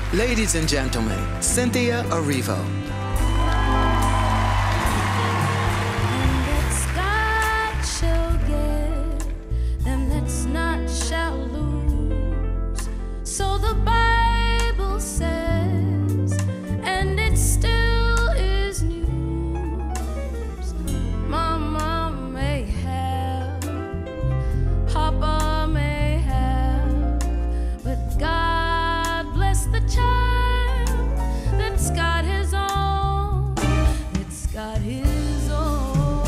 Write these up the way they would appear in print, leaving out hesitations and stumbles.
Ladies and gentlemen, Cynthia Erivo. So the Bible says, and it still is news. Mama may have, Papa may have, but God bless the child that's got his own, that's got his own.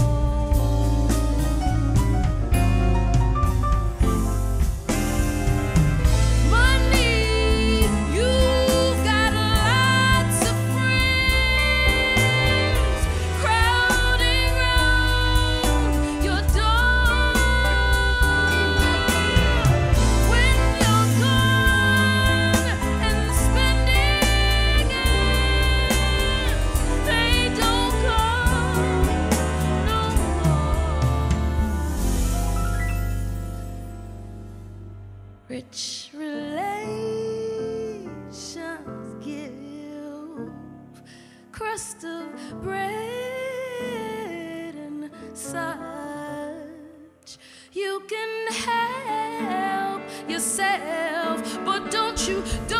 Rich relations give crust of bread and such. You can help yourself, but don't you